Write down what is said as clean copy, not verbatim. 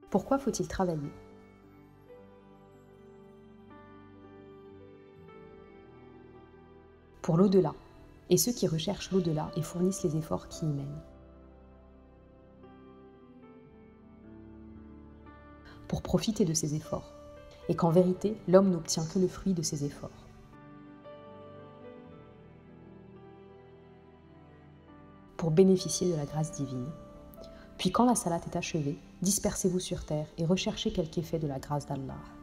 Pourquoi faut-il travailler? Pour l'au-delà, et ceux qui recherchent l'au-delà et fournissent les efforts qui y mènent. Pour profiter de ces efforts, et qu'en vérité, l'homme n'obtient que le fruit de ses efforts. Pour bénéficier de la grâce divine. Puis quand la salate est achevée, dispersez-vous sur terre et recherchez quelque effet de la grâce d'Allah.